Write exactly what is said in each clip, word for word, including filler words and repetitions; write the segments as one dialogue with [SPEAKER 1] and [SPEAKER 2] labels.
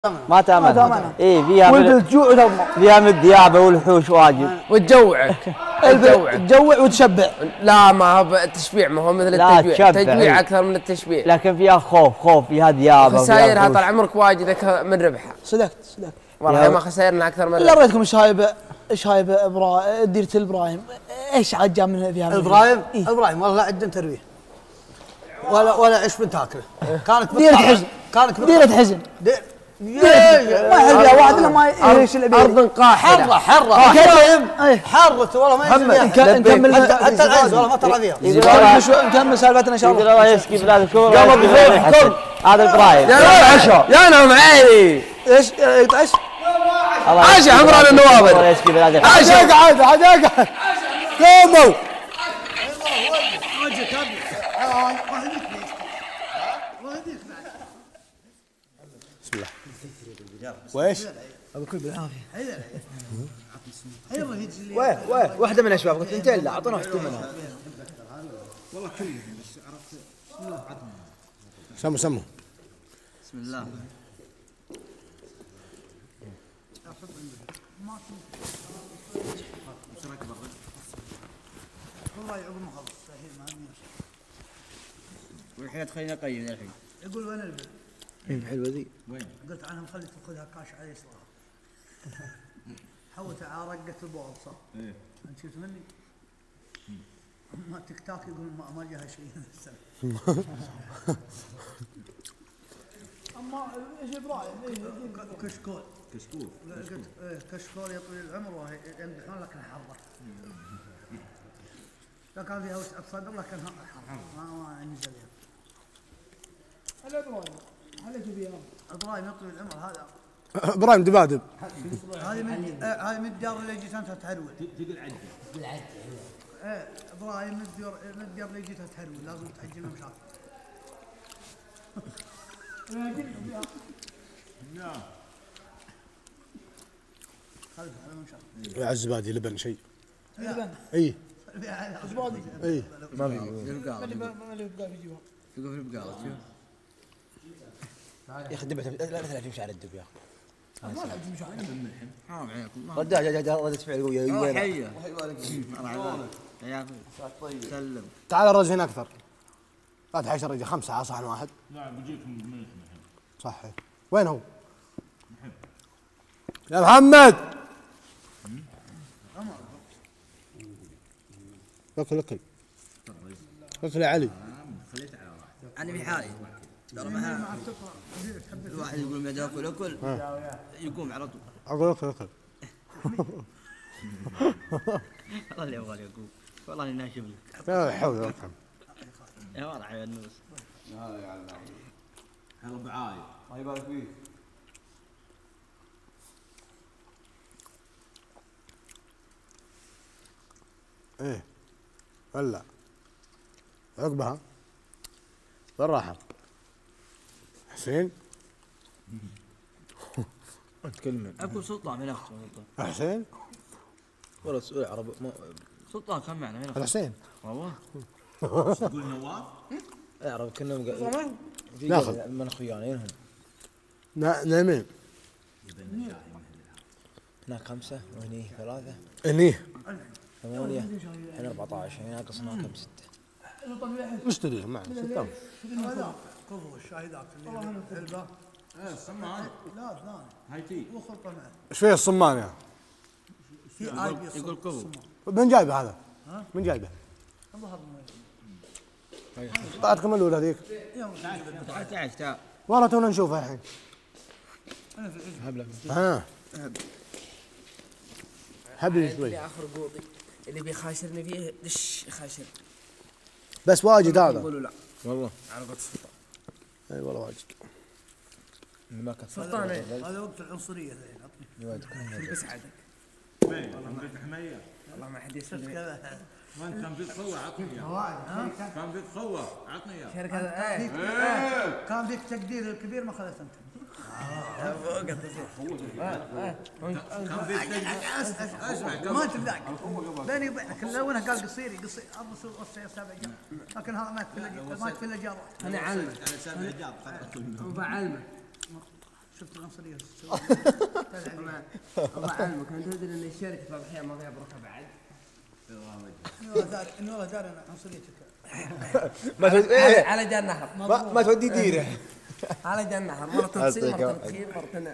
[SPEAKER 1] ما تامن. اي فيها
[SPEAKER 2] والجوع
[SPEAKER 1] فيها من الديابه والوحوش واجد.
[SPEAKER 3] وتجوعك
[SPEAKER 2] تجوع وتشبع.
[SPEAKER 3] لا ما هو تشبيع، ما هو مثل التجويع، التجويع اكثر من التشبيع.
[SPEAKER 1] لكن فيها خوف، خوف فيها ديابه.
[SPEAKER 3] خسائرها طال عمرك واجد من ربحها.
[SPEAKER 2] صدقت صدقت
[SPEAKER 3] والله ما خسائرنا اكثر من
[SPEAKER 2] ربحها. الا ريتكم شايبه شايبه ابراهيم ديره الابراهيم، ايش عاد جاب منها فيها؟
[SPEAKER 4] ابراهيم إيه؟ ابراهيم والله عندنا ترويه ولا ولا عيش بنت تاكله. كانت
[SPEAKER 2] ديره حزن،
[SPEAKER 4] كانت
[SPEAKER 2] ديره حزن
[SPEAKER 4] دي
[SPEAKER 2] ما يحب واحد الا ما يعيش الابيض.
[SPEAKER 3] ارض قاحله
[SPEAKER 4] حره حره
[SPEAKER 2] ابراهيم
[SPEAKER 4] حرت والله ما
[SPEAKER 2] ينزل
[SPEAKER 4] نكمل حتى العز والله ما طلع فيها.
[SPEAKER 2] نكمل سالفتنا ان شاء الله.
[SPEAKER 1] الله يسقي بلاد الكوره. هذا ابراهيم
[SPEAKER 3] يا عشاء يا نوم عيني.
[SPEAKER 2] ايش ايش
[SPEAKER 3] عاشا عمران النواظر.
[SPEAKER 1] الله يسقي بلاد الكوره.
[SPEAKER 2] عاشا اقعد عاد اقعد قوموا.
[SPEAKER 4] بسم الله. وايش؟
[SPEAKER 2] ابو كل بالعافيه.
[SPEAKER 5] وين وين واحده من الاشباب قلت انت لا اعطونا واحده منها.
[SPEAKER 4] والله كلهم بس عرفت. سموا سموا.
[SPEAKER 5] بسم الله.
[SPEAKER 4] والله يعقب ما خلص الحين ما عندي.
[SPEAKER 5] والحين تخليني اقيم الحين.
[SPEAKER 4] يقول وين البل؟
[SPEAKER 5] ايه حلوه ذي.
[SPEAKER 4] وين؟ قلت عنهم خلي تاخذها كاش على يسرها. حوت على رقة البورصة. ايه. انت شفت مني؟ ما تيك تاك يقول ما, ما جاها شيء من السنة.
[SPEAKER 2] اما ايش ابراهيم؟
[SPEAKER 4] كشكول. كشكول. قلت ايه كشكول يا طويل العمر وهي يمدحون لك حرة. لا كان فيها وسعة صدر لكن حرة ما ما نزل يعني.
[SPEAKER 2] هلا ابراهيم عليك فيها.
[SPEAKER 4] ابراهيم يا طويل العمر هذا.
[SPEAKER 6] ابراهيم دبادب.
[SPEAKER 4] هذه من هذه من الدار اللي جيت انت تهرول. تقول عدة. تقول عدة. ايه ابراهيم من الدار من الدار اللي جيت تهرول لازم تأجل مشاكل. نعم. خلف على مشاكل.
[SPEAKER 6] يا الزبادي لبن شيء.
[SPEAKER 2] لبن.
[SPEAKER 6] اي.
[SPEAKER 2] زبادي.
[SPEAKER 6] اي.
[SPEAKER 5] ما في البقالة.
[SPEAKER 2] ما له بقالة في جوا.
[SPEAKER 5] يقول في البقالة شوف.
[SPEAKER 6] يا اخي دبت لا لا تمشي على الدب يا اخي.
[SPEAKER 2] ما لا تمشي على الدب.
[SPEAKER 5] حرام عليكم.
[SPEAKER 6] رد ردة فعل قوية.
[SPEAKER 5] وين؟ حية. يا اخي سلم.
[SPEAKER 6] تعال الرجل هنا اكثر. لا تحيش الرجل خمسة على صحن واحد.
[SPEAKER 7] لا بيجيكم ملك
[SPEAKER 6] صح. وين هو؟ يا محمد. اكل اكل. اكل يا علي.
[SPEAKER 5] انا في حالي. ترى ما الواحد يقول ما اكل اكل يقوم على طول.
[SPEAKER 6] اقول اكل اكل.
[SPEAKER 5] والله اللي يبغى يقوم والله اني ناشف لك.
[SPEAKER 6] لا حول ولا قوة.
[SPEAKER 5] يا ورع يا النوس.
[SPEAKER 7] هذا يا عم هلا بعاي الله يبارك فيك.
[SPEAKER 6] ايه هلا عقبها بالراحة. حسين
[SPEAKER 5] اتكلم اكو سلطان من نفسه.
[SPEAKER 6] حسين
[SPEAKER 5] والله سؤال عربي سلطان كان معنا هنا.
[SPEAKER 6] الحسين
[SPEAKER 5] والله
[SPEAKER 7] تقول نواف؟
[SPEAKER 5] اي عربي كنا
[SPEAKER 6] ناخذ
[SPEAKER 5] من اخويانا هم.
[SPEAKER 6] نعمين
[SPEAKER 5] هناك خمسة وهني ثلاثة.
[SPEAKER 6] هني
[SPEAKER 5] ثمانية هنا أربعة عشر هنا ناقصنا كم ستة.
[SPEAKER 6] اشتري معنا ستة.
[SPEAKER 4] هذا كفو الشاي ذاك اللي الباب.
[SPEAKER 7] ايه الصمان.
[SPEAKER 4] لا ثاني.
[SPEAKER 7] هاي تي.
[SPEAKER 4] وخلطه معه.
[SPEAKER 6] ايش فيه الصمان يا؟
[SPEAKER 5] يقول كفو.
[SPEAKER 6] من جايبه هذا؟ من جايبه؟ طلعتكم الاولى هذيك؟
[SPEAKER 5] تعال تعال تعال.
[SPEAKER 6] والله تونا نشوفها الحين.
[SPEAKER 5] هبلة.
[SPEAKER 6] ها. هبلي شوي.
[SPEAKER 3] اللي اخر قوطي اللي بيخاشرني فيه دش يخاشر.
[SPEAKER 6] بس واجد هذا.
[SPEAKER 3] يقولوا لا.
[SPEAKER 5] والله.
[SPEAKER 3] على قد السلطان.
[SPEAKER 6] اي والله واجد.
[SPEAKER 5] ما كان
[SPEAKER 3] سلطان
[SPEAKER 4] هذا وقت العنصرية
[SPEAKER 3] شو بسعدك؟
[SPEAKER 7] وين؟ حمية.
[SPEAKER 3] والله ما حد يسلم.
[SPEAKER 7] وين كان فيك قوة عطني اياه. كان فيك قوة عطني اياه.
[SPEAKER 3] شركة ايه.
[SPEAKER 4] كان فيك تقدير الكبير ما خذت انت.
[SPEAKER 7] كان فيك اسمع
[SPEAKER 4] ما تبدأك بيني وبينك لونه قال قصيري قصير ابو سوق سابع جاب لكن هذا ما تفل ما تفل جارات.
[SPEAKER 3] انا علمك.
[SPEAKER 7] انا سابع جاب
[SPEAKER 3] وبعلمك.
[SPEAKER 4] شفت العنصريه
[SPEAKER 3] الله علمك انت تدري ان الشركه في الاضحيه ما فيها بركه بعد.
[SPEAKER 4] انه والله داري انا عنصريتك
[SPEAKER 3] على على جال النهر
[SPEAKER 6] ما, ما تودي ديره
[SPEAKER 3] على جال النهر مره تصير مره تخيل مره تنع.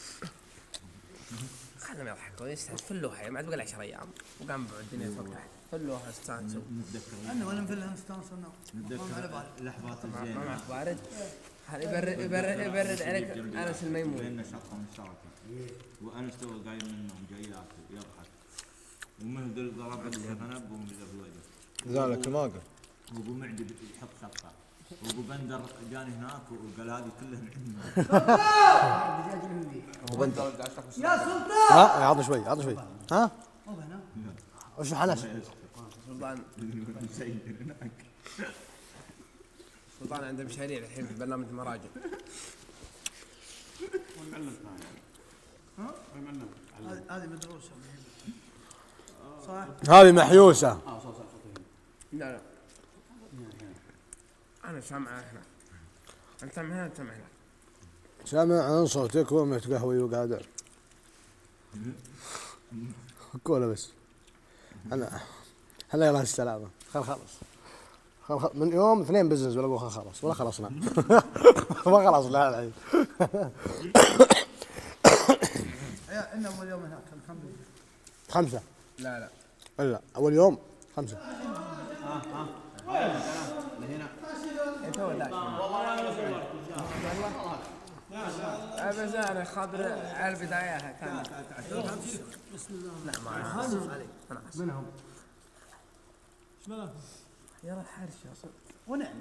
[SPEAKER 3] خلهم يضحكوا يستانسوا فلوها ما عاد بقى عشر ايام وقام بعد الدنيا فوق تحت فلوها استانسوا.
[SPEAKER 4] انا ولا نفلها استانسوا
[SPEAKER 7] نتذكر اللحظات الزينه
[SPEAKER 3] ما معك بارد هذا يبرد يبرد يبرد عليك انس الميمون.
[SPEAKER 7] بيننا شقه مشتركه وانس تو قايم منهم جاي ياكل يضحك ومهدل ضرب له غنب ومزر الوجه.
[SPEAKER 6] ذلك ما قال
[SPEAKER 7] وابو معدي يحط شقه وابو بندر جاني هناك وقال هذه كلها عندنا.
[SPEAKER 4] يا سلطان
[SPEAKER 6] ها عطني شوي عطني شوي ها وش حنس
[SPEAKER 3] سلطان سلطان عنده مشاريع الحين في برنامج المراجع.
[SPEAKER 4] هذه مدروسه صح؟
[SPEAKER 6] هذه محيوسه.
[SPEAKER 3] لا لا انا سامع هنا انت سامع هنا انت سامع هنا
[SPEAKER 6] سامع عن صوتك وهو متقهوي وقاعد كولا بس انا هلا يلا السلامه خل خلص خل خل من يوم اثنين بزنس ولا ابوها خلص ولا خلصنا ما خلص لا الحين.
[SPEAKER 4] ان اول يوم هناك الحمد لله
[SPEAKER 6] خمسه
[SPEAKER 3] لا لا
[SPEAKER 6] الا اول يوم خمسه.
[SPEAKER 3] انت ولا بس انا خاطر على البدايه كان لا ما انا منهم يا رح حرش يا صدق
[SPEAKER 4] ونعم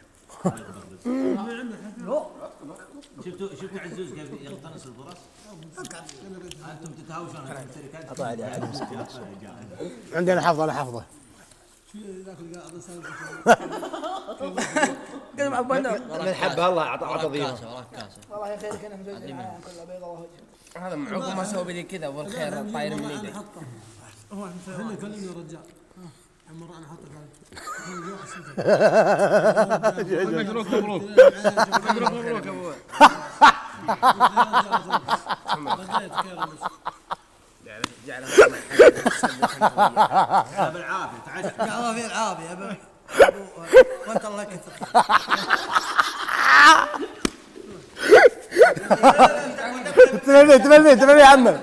[SPEAKER 7] شفتوا شفتوا عزوز كيف يقتنص الفرص؟ انتم تتهاوشون في الشركات.
[SPEAKER 6] عندي انا حفظه انا حفظه.
[SPEAKER 3] قال مع بنا
[SPEAKER 1] من حبها الله عطى عطى ضيوف.
[SPEAKER 2] والله يا خيرك انا مزوج العالم كله بيضاء وهجر.
[SPEAKER 3] هذا معقب ما سوى بدي كذا والخير طاير من ايدي.
[SPEAKER 4] هو احنا كلمنا الرجال مرة انا حطك
[SPEAKER 7] مبروك مبروك
[SPEAKER 3] مبروك مبروك ابوي. جعل
[SPEAKER 7] بالعافيه تعال
[SPEAKER 4] الله في العافيه وانت الله يكثر.
[SPEAKER 6] تمني تمني تمني يا عمي.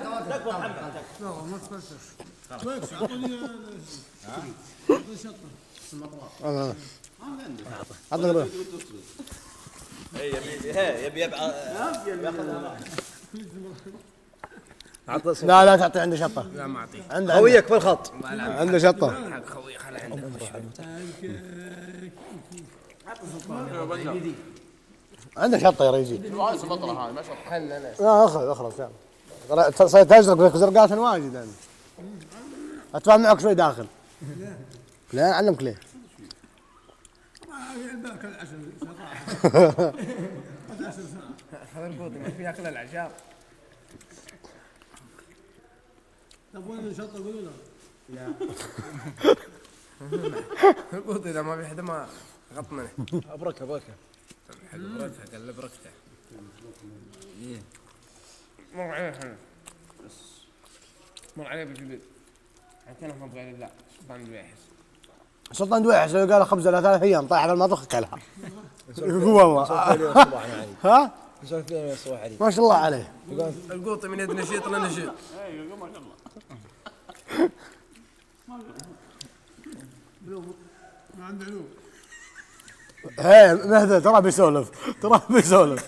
[SPEAKER 6] عطنا
[SPEAKER 1] يبي يبي
[SPEAKER 6] لا لا تعطي عنده شطه.
[SPEAKER 3] لا ما اعطيه
[SPEAKER 6] عنده
[SPEAKER 1] خويك بالخط
[SPEAKER 6] عنده شطه.
[SPEAKER 3] خوي خلي عنده
[SPEAKER 6] عنده شطه يا رجال.
[SPEAKER 3] بطله ما شط حل انا
[SPEAKER 6] لا اخذ اخلص يلا صيد تزرق زرقات واجد انا ادفع معك شوي داخل. لا اعلمك ليه.
[SPEAKER 3] هذا القوطي ما في ياكل العشاء.
[SPEAKER 4] تبغون نشطه قولوا له.
[SPEAKER 3] لا القوطي اذا ما في حدا ما غط منه.
[SPEAKER 1] بركه بركه
[SPEAKER 3] حلو بركه قال له بركته. مر عليه احنا مر عليه بالجبل حتى انا ما بغير لا سلطان دويحس.
[SPEAKER 6] سلطان دويحس لو قال خبزه لا ثلاث ايام طايح في المطبخ كلها. والله ها؟
[SPEAKER 1] نسولف فيها الصباح عليه.
[SPEAKER 6] ما شاء الله عليه.
[SPEAKER 3] القوطي من يد نشيط لنشيط.
[SPEAKER 4] ايوه ما شاء الله. ما عنده علوم.
[SPEAKER 6] هي مهدي ترى بيسولف ترى بيسولف.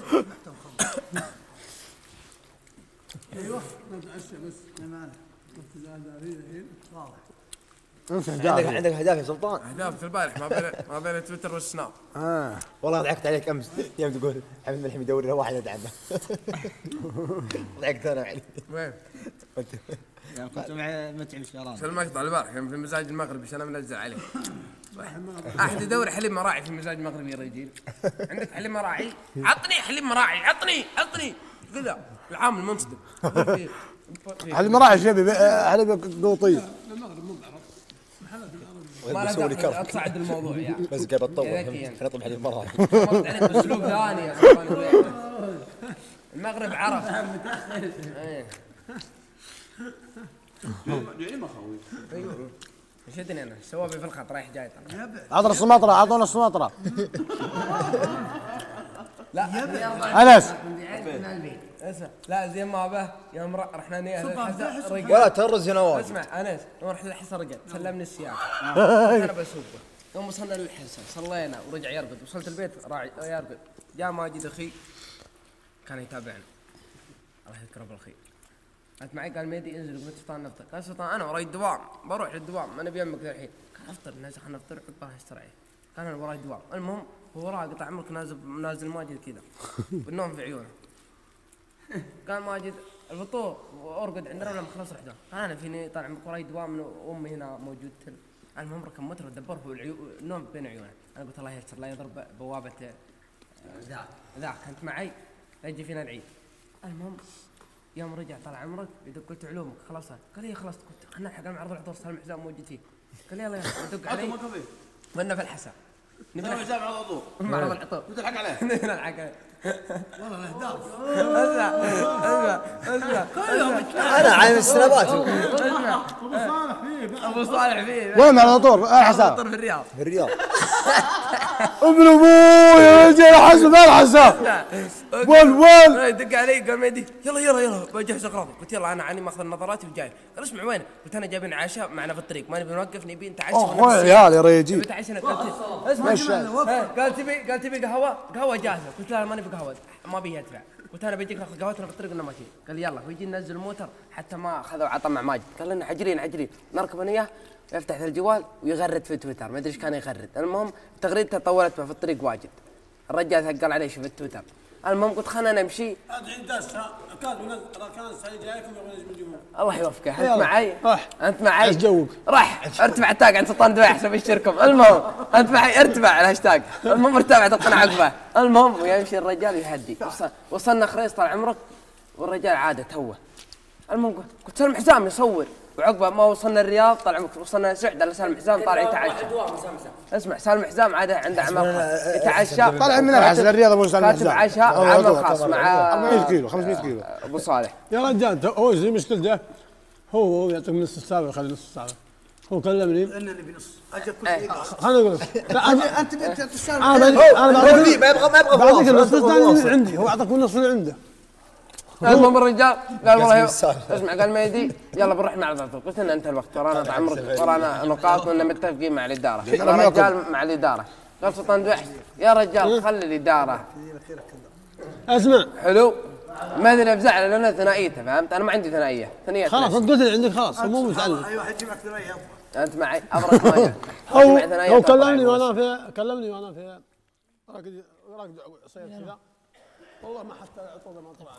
[SPEAKER 4] ايوه نتعشى بس معنا. الحين واضح.
[SPEAKER 1] عندك عندك اهداف يا سلطان؟
[SPEAKER 3] اهداف البارح ما بين ما بين تويتر والسناب.
[SPEAKER 6] اه
[SPEAKER 1] والله ضحكت عليك امس يوم تقول حمد ملحم يدور له واحد يدعمه. ضحكت انا عليه.
[SPEAKER 3] وين؟
[SPEAKER 5] يعني كنت مع متعب الشراب.
[SPEAKER 3] في المقطع البارح يوم في المزاج المغربي عشان منزل عليه. احد يدور حليب مراعي في المزاج المغربي يا رجال. عندك حليب مراعي؟ عطني حليب مراعي عطني عطني كذا العام المنصدم.
[SPEAKER 6] حليب مراعي شبي حليب قوطي.
[SPEAKER 3] ما له اتصعد الموضوع يعني.
[SPEAKER 1] بس قبل تطور خلينا نطلب حليب مراعي.
[SPEAKER 3] مرت عليك باسلوب ثاني يا اخوان. المغرب عرف. ايه
[SPEAKER 7] يعني ما خوي.
[SPEAKER 3] ايوه شدني انا سوابي في الخط رايح جاي طلع.
[SPEAKER 6] عطنا السماطرة عطونا السماطرة.
[SPEAKER 3] لا
[SPEAKER 6] انس
[SPEAKER 3] اسمع لا زين ما به يوم رحنا نية
[SPEAKER 1] ولا ترز يا نواف.
[SPEAKER 3] اسمع انس يوم رحنا الحصه رقد سلمني السياره انا بسوقه يوم وصلنا للحصه صلينا ورجع يرقد وصلت البيت راعي يرقد جاء ماجد اخي كان يتابعني الله يذكره بالخير انت معي قال ميدي انزل قلت سلطان نفطر قال سلطان انا وراي الدوام بروح للدوام انا بيمك الحين قال افطر نازل خلينا نفطر عقبها استرعي كان انا وراي الدوام المهم هو وراه قطع عمرك نازل نازل ماجد كذا والنوم في عيونه قال ماجد الفطور وارقد عندنا ولا مخلص رحنا قال انا فيني طال عمرك وراي دوام وامي هنا موجود المهم ركب موتر ودبره النوم بين عيونه انا قلت الله يستر لا يضرب بوابه ذاك ذاك انت معي لا يجي فينا العيد المهم يوم رجع طال عمرك يدق قلت علومك خلصت قال لي خلصت قلت خلنا نلحق المعرض الحضور سالم حزام موجود فيه قال لي يلا يلا دق علي وانا في الحسا نبي
[SPEAKER 7] حساب على الحضور
[SPEAKER 3] معرض العطور
[SPEAKER 7] نلحق عليه
[SPEAKER 3] نلحق عليه
[SPEAKER 4] والله الاهداف
[SPEAKER 3] اسمع اسمع اسمع
[SPEAKER 1] انا عايم السنابات.
[SPEAKER 3] اسمع
[SPEAKER 4] ابو صالح فيه
[SPEAKER 3] ابو صالح فيه
[SPEAKER 6] وين على طول الحساب
[SPEAKER 3] في الرياض
[SPEAKER 1] في الرياض.
[SPEAKER 6] ابن ابوي يا رجال حسب الحساب. ول ول
[SPEAKER 3] دق علي قال ميدي يلا يلا يلا بجهز اغراضي قلت يلا انا عني ماخذ نظاراتي وجاي قال اسمع وين قلت انا جايبين عشاء معنا في الطريق ما نبي نوقف نبي نتعشى
[SPEAKER 6] اخوي عيال يا ريجي
[SPEAKER 3] نتعشى اسمع قال تبي قال تبي قهوه قهوه جاهزه قلت لا ما نبي قهوه ما بي يدفع قلت انا بجيك ناخذ قهوتنا في الطريق ولا ماشي قال يلا ويجي ننزل الموتر حتى ما اخذوا عطى مع ماجد قال لنا حجرين حجرين نركب انا وياه يفتح الجوال ويغرد في تويتر ما ادري ايش كان يغرد المهم تغريدته طولت به في الطريق واجد الرجال ثقل عليه شوف التويتر المهم قلت خلنا نمشي
[SPEAKER 8] الحين داس كان كان سعيد جايكم يبغى يجيب الجمهور
[SPEAKER 3] الله يوفقك انت معي انت معي
[SPEAKER 6] ايش جوك
[SPEAKER 3] راح ارتفع التاج عند سلطان دبي احسن اشتركم المهم انت معي ارتفع الهاشتاج المهم ارتفع تلقنا عقبه المهم ويمشي الرجال يهدي وصلنا خريص طال عمرك والرجال عاده توه المهم قلت سالم حسام يصور وعقبه ما وصلنا الرياض طال عمرك وصلنا سعد على سالم حسام طالع يتعشى اسمع سالم حسام عاده عنده عمل خاص يتعشى
[SPEAKER 6] طالع من الحسن الرياض ابو سالم
[SPEAKER 3] كاتب عشاء عمل خاص مع
[SPEAKER 6] أربعمية كيلو خمسمية كيلو
[SPEAKER 3] ابو صالح
[SPEAKER 8] يا رجال هو زي مشكلته هو هو يعطيك من نص الساعه ويخلي نص الساعه هو كلمني
[SPEAKER 4] انني بنص اجل كل شيء
[SPEAKER 8] خليني اقول لك لا انا
[SPEAKER 4] انت انت تسالم
[SPEAKER 8] انا انا
[SPEAKER 1] ما يبغى ما يبغى
[SPEAKER 8] بعطيك النص الثاني اللي عندي هو اعطاك النص اللي عنده
[SPEAKER 3] المهم الرجال قال والله اسمع قال ميدي يلا بنروح معرض العطور قلت لنا انت الوقت ورانا طال عمرك ورانا نقاط وإننا متفقين مع الاداره الرجال مع الاداره قال سلطان دحش يا رجال خلي الاداره
[SPEAKER 8] اسمع
[SPEAKER 3] حلو ما ادري بزعل لان ثنائيته فهمت انا ما عندي ثنائيه ثنائيه
[SPEAKER 8] خلاص انت قلت لي عندك خلاص هو مو متعلم
[SPEAKER 4] ايوه حجي معك ثنائيه
[SPEAKER 3] انت معي ابرك ما
[SPEAKER 8] هو هو كلمني وانا في كلمني وانا في راكد راكد صير كذا والله ما حتى العطور ما طلع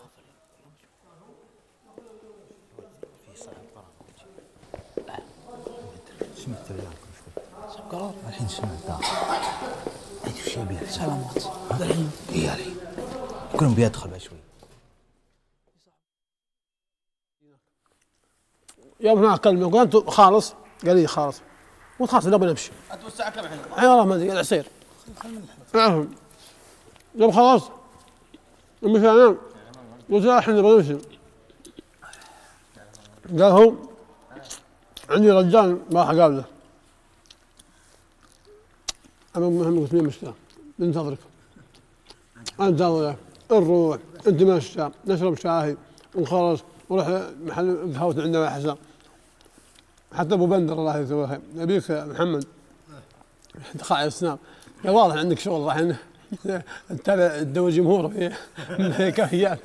[SPEAKER 1] سمعت الكلام الحين سمعت ايش شيء بيه سلامات هذا الحين اي علي كلهم بيدخل شوي
[SPEAKER 8] يوم ما اكلمه قلت خالص قال لي خالص قلت خلاص نبي نمشي
[SPEAKER 7] اتوسع كم الحين؟
[SPEAKER 8] اي والله ما ادري العصير نعم يوم خلاص مشى انام قلت لا الحين نبغى نمشي قال هو عندي رجال ما راح اقابله انا المهم قلت مين مشتاق ننتظرك انتظرك نروح نتمشى نشرب شاي ونخلص ونروح محل قهوة عندنا حسن حتى ابو بندر الله يجزاه خير نبيك محمد دخل على السناب قال واضح عندك شغل راح نتابع تدور جمهور في كافيات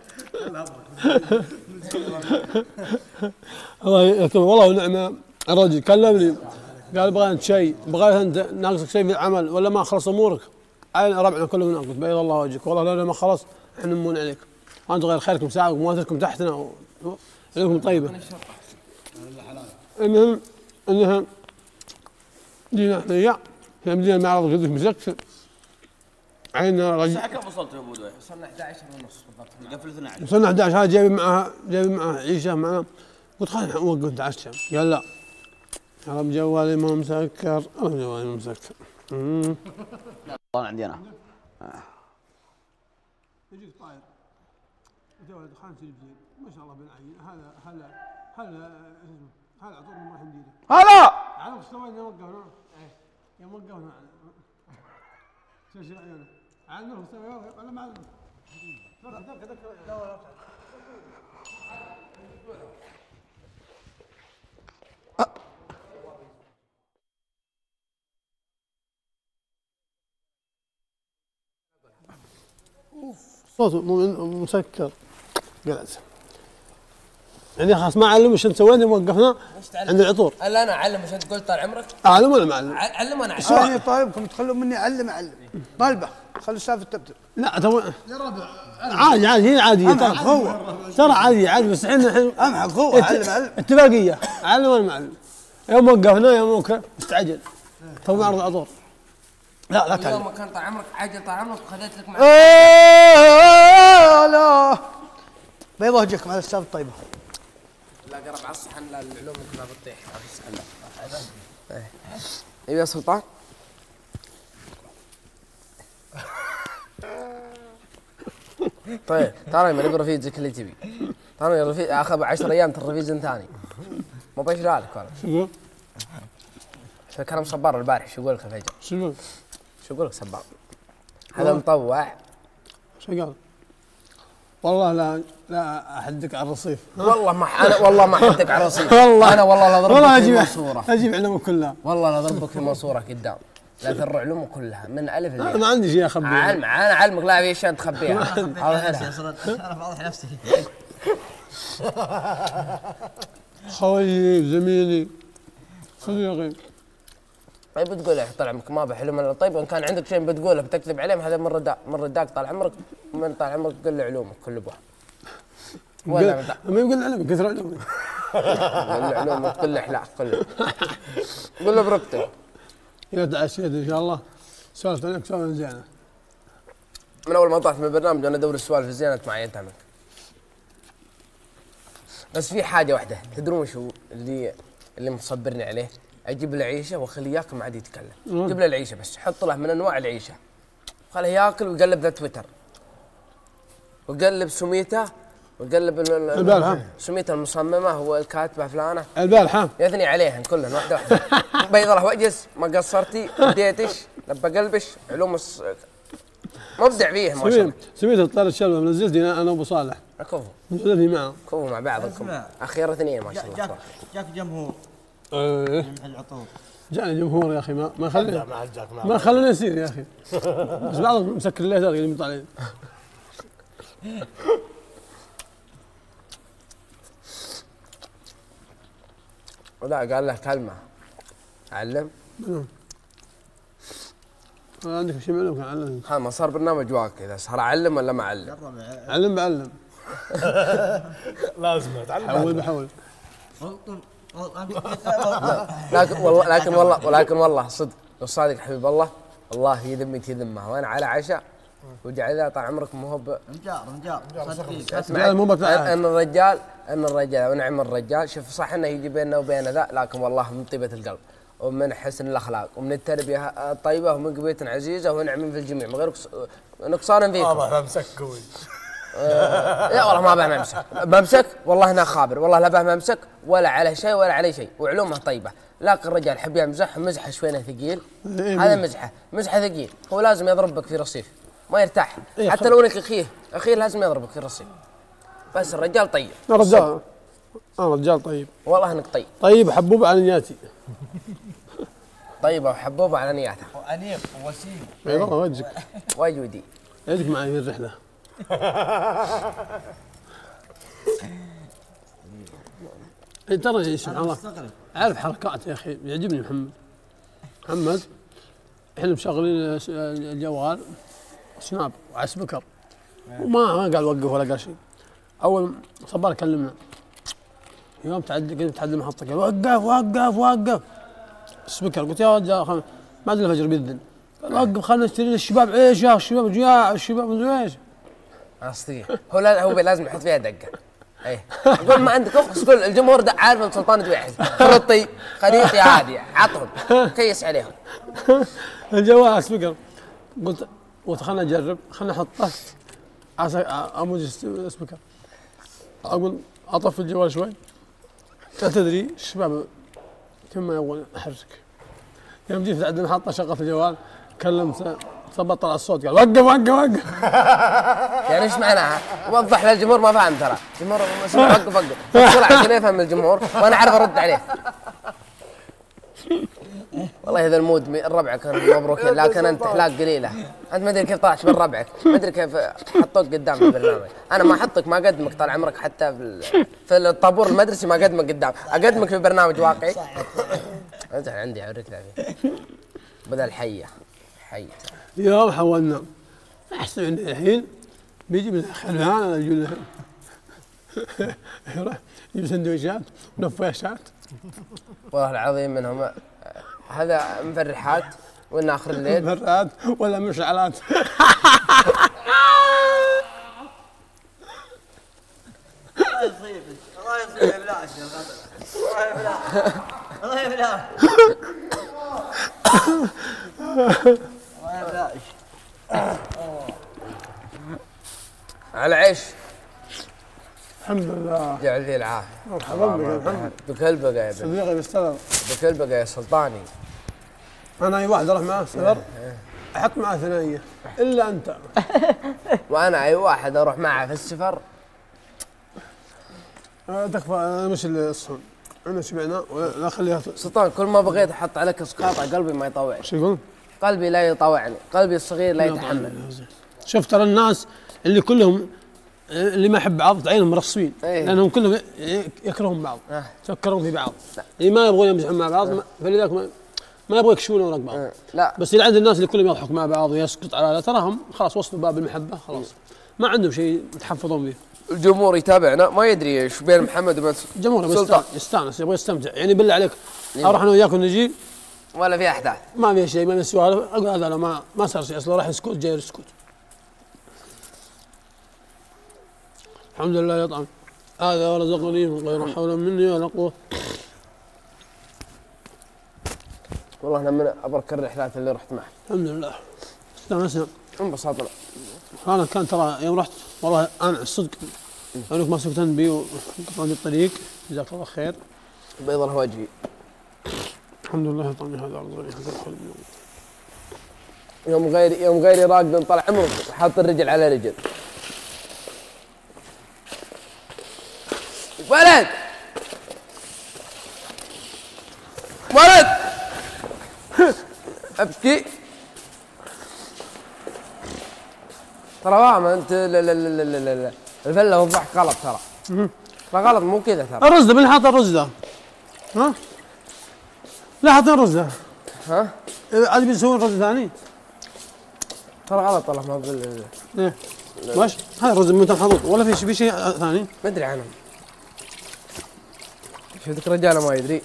[SPEAKER 8] الله يكرمك والله ونعمه الرجل كلمني قال ابغى انت شيء ابغى انت ناقصك شيء في العمل ولا ما خلص امورك؟ عين ربعنا كلهم قلت بيض الله وجهك والله لا ما خلص احنا نمون عليك انتم غير خيركم ساعه ومواتركم تحتنا عليكم طيبه. المهم انها جينا احنا وياه في مدينه المعرض كذا مسكر عينا رجل
[SPEAKER 7] الساعه كم وصلت يا ابو دوي؟
[SPEAKER 3] وصلنا احد عشر ونص بالضبط
[SPEAKER 7] قفل اثني عشر
[SPEAKER 8] وصلنا احد عشر هذا جايبين معها جايبين معها عيشه معنا قلت خلينا نوقف نتعشى قال لا رب جوالي ما مسكر رب جوالي ما مسكر
[SPEAKER 9] طبعا عندي انا
[SPEAKER 8] ولد خان تلفزيون ما شاء الله بن عين هذا هلا هلا اسمه هذا عطور ما راح نديره
[SPEAKER 2] هلا
[SPEAKER 8] على مستوى يوم وقفنا ايه يوم وقفنا شو شو عيونه على مستوى ولا ما علمك ذاك ذاك ذاك صوته مسكر جلس يعني خلاص ما علم وش سوينا وقفنا عند العطور.
[SPEAKER 3] الا انا اعلم وش انت قلت طال عمرك؟
[SPEAKER 8] اعلم ولا ما اعلم؟
[SPEAKER 3] علم وانا اعلم.
[SPEAKER 4] انا طالبكم تخلون مني اعلم اعلم طالبه خلوا السالفه تبدأ.
[SPEAKER 8] لا تو عادي عادي هي عاديه
[SPEAKER 4] امحق هو
[SPEAKER 8] ترى عادي عادي بس احنا الحين
[SPEAKER 4] امحق هو اعلم اعلم
[SPEAKER 8] اتفاقيه اعلم ولا ما اعلم؟ يوم وقفنا يوم وكذا استعجل تو معرض العطور لا لا تعلم.
[SPEAKER 3] يوم كان طال عمرك عاجل طال عمرك وخذيت لك مع
[SPEAKER 4] لا بيض وجهكم على السالفه الطيبه.
[SPEAKER 3] لا قرب على الصحن لا العلوم كلها بتطيح على الصحن لا. ايوه يا سلطان. طيب ترى من الرفيق زي اللي تبي. ترى الرفيق اخذ عشر ايام ترى رفيق ثاني. ما بيش لك والله.
[SPEAKER 8] شو؟
[SPEAKER 3] شو كلام صبار البارح شو يقول لك الفجر؟
[SPEAKER 8] شو؟
[SPEAKER 3] شو يقول لك صبار؟ هذا مطوع.
[SPEAKER 8] شو قال؟ والله لا لا احدك على الرصيف.
[SPEAKER 3] والله ما انا والله ما احدك على الرصيف.
[SPEAKER 8] والله
[SPEAKER 3] انا والله لا اضربك في المنصوره.
[SPEAKER 8] اجيب علومك كلها.
[SPEAKER 3] والله لا اضربك في المنصوره قدام. لا ترى علومك كلها من الف للياء.
[SPEAKER 8] انا ما عندي شيء اخبيه.
[SPEAKER 3] علم انا علمك لا في اشياء تخبيها.
[SPEAKER 5] انا فاضح نفسي.
[SPEAKER 8] خويي زميلي صديقي.
[SPEAKER 3] طيب بتقول ايه طال عمرك ما بحلم الا طيب وان كان عندك شيء بتقوله بتكذب عليهم هذا من رداء من رداك طال عمرك من طال عمرك قل علومك كل بوها. ولا
[SPEAKER 8] ما يقول علمك كثر علومك.
[SPEAKER 3] قل علومك كل احلاك كله. قل له بركتك.
[SPEAKER 8] اذا تعشيت ان شاء الله سولفت عليك سولفه زينه.
[SPEAKER 3] من اول ما طلعت من البرنامج انا ادور السوالف الزينه معي انت عمك. بس في حاجه واحده تدرون شو اللي اللي مصبرني عليه؟ اجيب له عيشه واخليه ياكل ما عاد يتكلم. جيب له العيشه بس حط له من انواع العيشه. خليه ياكل ويقلب ذا تويتر. ويقلب سميته ويقلب
[SPEAKER 8] البارحه
[SPEAKER 3] سميته المصممه هو الكاتبه فلانه.
[SPEAKER 8] البارحه
[SPEAKER 3] يثني عليهن كلهن واحده واحده. بيض له وجس ما قصرتي اديتش لبى قلبش علوم الص... مبدع فيهم ما شاء الله.
[SPEAKER 8] سميته طلعت الشلبه نزلتني انا وابو صالح.
[SPEAKER 3] كفو
[SPEAKER 8] نزلتني معه.
[SPEAKER 3] كفو مع بعضكم اخيرا اثنين ما شاء الله.
[SPEAKER 5] جاك جاك جمهور
[SPEAKER 8] ايه
[SPEAKER 5] من العطور.
[SPEAKER 8] جاني جمهور يا اخي ما ما خلوني ما خلوني يصير يا اخي. بس بعضهم مسكر الليتر اللي يطلع عليه.
[SPEAKER 3] ولا قال له كلمه علم.
[SPEAKER 8] عندك شيء معلوم كان علم.
[SPEAKER 3] ها ما صار برنامج واقع اذا صار علم ولا ما علم؟
[SPEAKER 8] علم بعلم.
[SPEAKER 6] لازم اتعلم.
[SPEAKER 8] حول بحول.
[SPEAKER 3] لكن والله لكن والله ولكن والله صدق لو صادق حبيب الله والله يذمي تذمه وانا على عشاء وجعل طال عمرك مو هو
[SPEAKER 5] رجال رجال صدقني.
[SPEAKER 3] اسمع ان الرجال ان الرجال ونعم الرجال شوف صح انه يجي بيننا وبين ذا لكن والله من طيبه القلب ومن حسن الاخلاق ومن التربيه الطيبه ومن قبيله عزيزه ونعم في الجميع من غير نقصان فيكم.
[SPEAKER 6] والله بمسك قوي.
[SPEAKER 3] لا والله ما به ممسك بمسك والله انا خابر والله لا به ممسك ولا على شيء ولا عليه شيء وعلومه طيبه لكن الرجال حب يمزح مزحه شويه ثقيل. هذا مزحه مزحه ثقيل هو لازم يضربك في رصيف ما يرتاح حتى لو انك اخيه اخيه لازم يضربك في الرصيف. بس الرجال طيب.
[SPEAKER 8] الرجال انا رجال طيب
[SPEAKER 3] والله انك طيب.
[SPEAKER 8] طيب حبوب على نياتي.
[SPEAKER 3] طيبه وحبوبه على نياتها.
[SPEAKER 5] وانيق ووسيم.
[SPEAKER 8] اي والله وجهك
[SPEAKER 3] وجودي
[SPEAKER 8] يدك معي في الرحله. اي ترى سبحان الله عارف حركات يا اخي يعجبني محمد. محمد احنا مشغلين الجوال سناب وعلى سبيكر وما ما قال وقف ولا قال شيء. اول صبار كلمنا يوم تعدي قلت تعدي المحطه قال وقف وقف وقف السبيكر قلت يا رجال بعد الفجر بيذن وقف خلينا نشتري الشباب عيش يا الشباب جياع الشباب مدري ايش.
[SPEAKER 3] اصلي هو لا هو لازم يحط فيها دقه. ايه قول ما عندك اخ قول الجمهور ده عارف ان سلطان دويحز خرطي خريطي عادي عطهم كيس عليهم.
[SPEAKER 8] الجوال سبيكر قلت خلنا نجرب خلنا نحطه اموج سبيكر اقول اطفي الجوال شوي. لا تدري الشباب كم يبغون احرك. يوم جيت عندنا حاطه شغلت الجوال كلمت ثبت طلع الصوت قال وقف وقف وقف.
[SPEAKER 3] يعني ايش معناها؟ وضح للجمهور ما فهم ترى، الجمهور مسموع وقف وقف بسرعه عشان يفهم الجمهور وانا اعرف ارد عليه. والله هذا المود الربع كان مبروكين لكن انت اخلاق قليله، انت ما ادري كيف طلعت من ربعك، ما ادري كيف حطوك قدام في البرنامج، انا ما احطك ما اقدمك طال عمرك حتى في في الطابور المدرسي ما اقدمك قدام، اقدمك في برنامج واقعي. انت عندي اوريك لعبه بدل حيه حيه.
[SPEAKER 8] يوم حولنا احسن عندي الحين بيجي من خلفان يجي له يروح يجيب سندويشات ونفاشات.
[SPEAKER 3] والله العظيم منهم هذا مفرحات وإن آخر الليل
[SPEAKER 8] مفرحات ولا مشعلات.
[SPEAKER 5] الله يصيبك الله يصيبك بلاش يا الله يبلاش الله يبلاش
[SPEAKER 3] على عيش.
[SPEAKER 8] الحمد لله
[SPEAKER 3] جعل ذي العافية.
[SPEAKER 8] مرحبا بك الحمد
[SPEAKER 3] بكل بقى يا بنت.
[SPEAKER 8] صديقي بالسلام.
[SPEAKER 3] بكل بقى يا سلطاني.
[SPEAKER 8] انا اي واحد اروح معاه سفر احط معاه ثنائيه الا انت.
[SPEAKER 3] وانا اي واحد اروح معه في السفر
[SPEAKER 8] أه تكفى انا مش الصحن انا شبعنا ولا خليها.
[SPEAKER 3] سلطان كل ما بغيت احط عليك اسقاطه قلبي ما يطوعني.
[SPEAKER 8] شو يقول؟
[SPEAKER 3] قلبي لا يطوعني، قلبي الصغير لا يتحمل.
[SPEAKER 8] شوف ترى الناس اللي كلهم اللي ما يحب بعض تعينهم مرصوين
[SPEAKER 3] ايه؟
[SPEAKER 8] لانهم كلهم يكرهون بعض
[SPEAKER 3] اه
[SPEAKER 8] يفكرون في بعض. اللي ما يبغون يمزحون مع بعض اه فلذلك ما, ما يبغوا يكشفون اوراق بعض.
[SPEAKER 3] اه لا
[SPEAKER 8] بس اللي عند الناس اللي كلهم يضحك مع بعض ويسكت على هذا تراهم خلاص وصلوا باب المحبه خلاص ما عندهم شيء يتحفظون فيه.
[SPEAKER 3] الجمهور يتابعنا ما يدري ايش بين محمد وبين
[SPEAKER 8] الجمهور
[SPEAKER 3] سلطان
[SPEAKER 8] يستانس يبغى يستمتع يعني بالله عليك اروح انا وياكم نجي
[SPEAKER 3] ولا في احداث
[SPEAKER 8] ما في شيء ما في سوالف اقول هذا انا ما ما صار شيء اصلا راح يسكت جاي يسكت. الحمد لله يطعم هذا ورزقني من غير حول مني ولا قوه.
[SPEAKER 3] والله انا من ابرك الرحلات اللي رحت معك.
[SPEAKER 8] الحمد لله استانسنا
[SPEAKER 3] انبسطنا.
[SPEAKER 8] انا كان ترى يوم رحت والله انا الصدق انك ما سكت بي وقطعني الطريق جزاك الله خير.
[SPEAKER 3] بيض الله وجهي.
[SPEAKER 8] الحمد لله يطعمني هذا ارزقني هذا
[SPEAKER 3] يوم غيري يوم غيري راقد طلع عمرك حاط الرجل على رجل. ولد ولد ابكي ترى فاهم انت. لا لا لا لا لا لا الفله والضحك غلط ترى. ترى غلط مو كذا ترى.
[SPEAKER 8] الرز ده من حاط الرز ده ها؟ لا حاط الرز ده
[SPEAKER 3] ها؟
[SPEAKER 8] عاد بيسوون رز ثاني
[SPEAKER 3] ترى غلط والله ما بال
[SPEAKER 8] ايه ماشي هذا الرز من محطوط ولا في شيء شيء ثاني؟
[SPEAKER 3] ما ادري عنهم. شفتك رجاله ما يدري.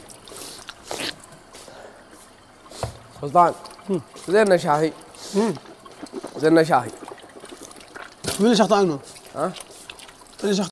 [SPEAKER 3] سلطان زينا شاهي زينا شاهي.
[SPEAKER 8] من اللي شخط عنه؟
[SPEAKER 3] ها؟
[SPEAKER 8] اللي شخط